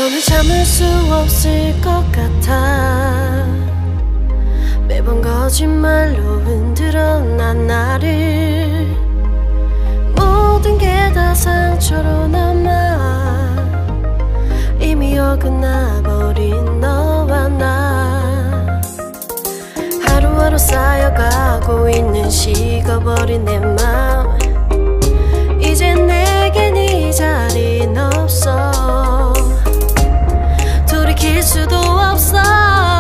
손을 잡을 수 없을 것 같아. 매번 거짓말로 흔들어 난 나를. 모든 게 다 상처로 남아 이미 어긋나버린 너와 나. 하루하루 쌓여가고 있는 식어버린 내 맘. 이제 내겐 이 자리는 없어. 돌이킬 수도 없어.